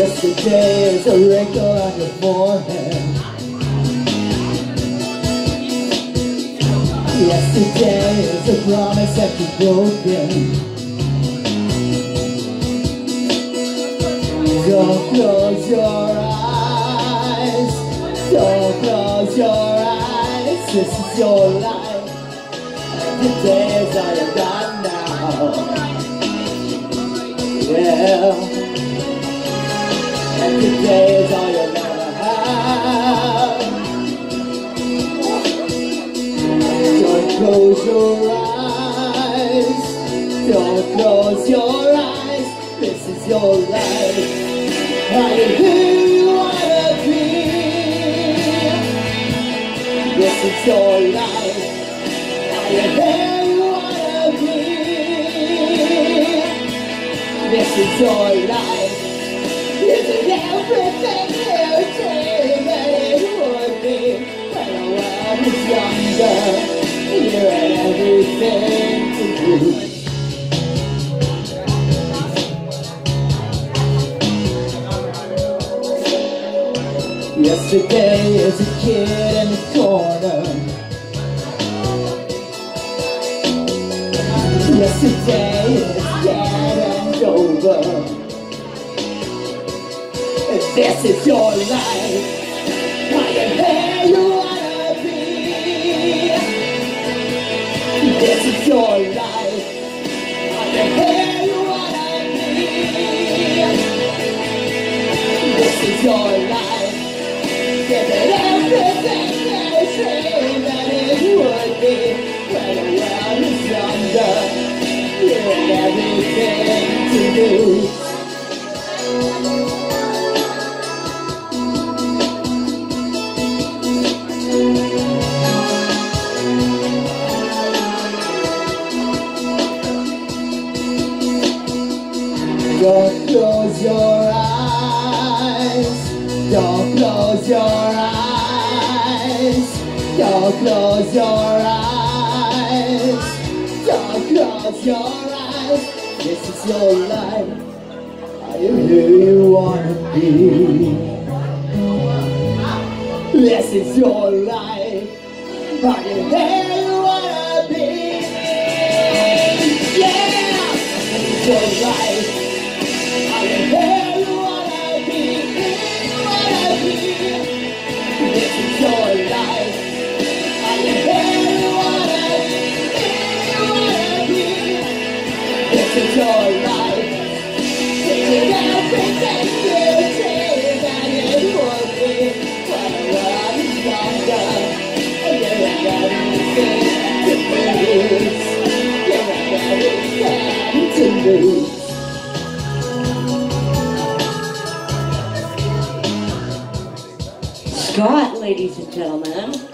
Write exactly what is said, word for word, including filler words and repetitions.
Yesterday is a wrinkle on your forehead. Yesterday is a promise that you've broken. Don't close your eyes. Don't close your eyes. This is your life. Today is all you got now. Yeah. And today is all you'll never have. Don't close your eyes. Don't close your eyes. This is your life. Are you who you wanna be? This is your life. Are you there you wanna be? This is your life. Isn't everything you dream that it would be? When the world is younger, you had everything to do. Yesterday is a kid in the corner. Yesterday is dead and over. This is your life. Are you there you wanna be? This is your life. Are you there you wanna be? This is your life. Give it everything that is dream that it would be. When the world is younger, you have everything to do. Don't close your eyes. Don't close your eyes. Don't close your eyes. Don't close your eyes. This is your life. Are you who you wanna be? This is your life. Are you there you wanna be? Yeah! This is your life. Are you there you wanna be? You wanna be? This is your life. Are you there you wanna be? You wanna be? This is your life. This is everything you dream that it would be. When the world is younger, you have everything to lose. You have everything to lose. Scott, ladies and gentlemen.